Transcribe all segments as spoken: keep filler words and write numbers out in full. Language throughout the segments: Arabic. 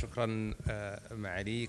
شكرا معاليك،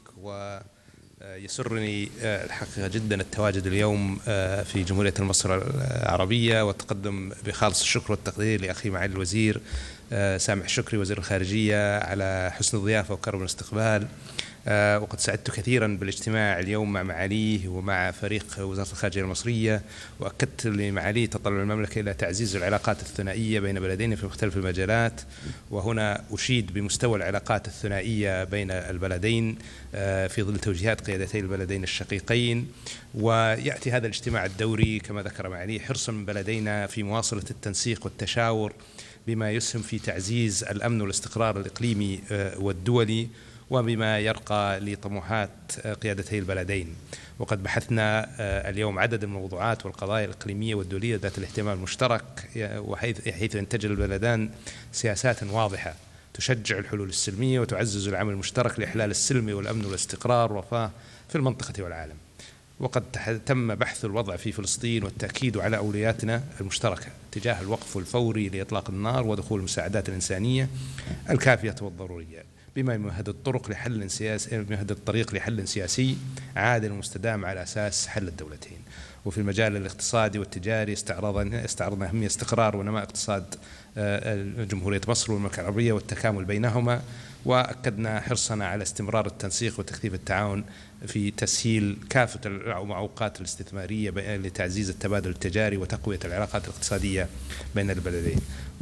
ويسرني الحقيقة جدا التواجد اليوم في جمهورية مصر العربية، والتقدم بخالص الشكر والتقدير لأخي معالي الوزير سامح شكري وزير الخارجية على حسن الضيافة وكرم الاستقبال. وقد سعدت كثيرا بالاجتماع اليوم مع معاليه ومع فريق وزارة الخارجية المصرية، وأكدت لمعاليه تطلع المملكة إلى تعزيز العلاقات الثنائية بين بلدين في مختلف المجالات. وهنا أشيد بمستوى العلاقات الثنائية بين البلدين في ظل توجيهات قيادتي البلدين الشقيقين. ويأتي هذا الاجتماع الدوري كما ذكر معاليه حرصا من بلدينا في مواصلة التنسيق والتشاور بما يسهم في تعزيز الأمن والاستقرار الإقليمي والدولي، وبما يرقى لطموحات قيادتي البلدين. وقد بحثنا اليوم عدد من الموضوعات والقضايا الإقليمية والدولية ذات الاهتمام المشترك، وحيث ينتج البلدان سياسات واضحة تشجع الحلول السلمية وتعزز العمل المشترك لإحلال السلم والأمن والاستقرار والرفاه في المنطقة والعالم. وقد تم بحث الوضع في فلسطين والتأكيد على أولوياتنا المشتركة تجاه الوقف الفوري لإطلاق النار ودخول المساعدات الإنسانية الكافية والضرورية، بما يمهد الطرق لحل سياسي يمهد الطريق لحل سياسي عادل ومستدام على أساس حل الدولتين. وفي المجال الاقتصادي والتجاري استعرضنا استعرضنا أهمية استقرار ونماء اقتصاد جمهورية مصر والمملكة العربية والتكامل بينهما، وأكدنا حرصنا على استمرار التنسيق وتكثيف التعاون في تسهيل كافة المعوقات الاستثمارية لتعزيز التبادل التجاري وتقوية العلاقات الاقتصادية بين البلدين.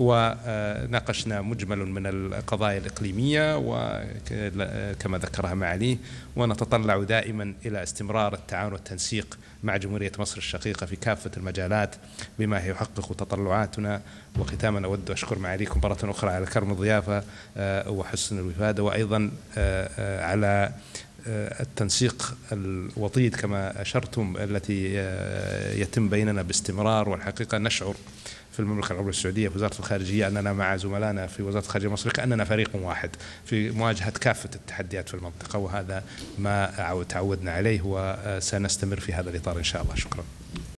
وناقشنا مجمل من القضايا الإقليمية وكما ذكرها معاليه، ونتطلع دائما إلى استمرار التعاون والتنسيق مع جمهورية مصر الشقيقة في كافة المجالات بما يحقق تطلعاتنا. وختاما أود أشكر معاليكم مرة أخرى على كرم الضيافة وحسن الوفادة، وأيضا على التنسيق الوطيد كما أشرتم التي يتم بيننا باستمرار. والحقيقة نشعر في المملكة العربية السعودية في وزارة الخارجية أننا مع زملائنا في وزارة الخارجية المصرية كأننا فريق واحد في مواجهة كافة التحديات في المنطقة، وهذا ما تعودنا عليه وسنستمر في هذا الإطار إن شاء الله. شكرا.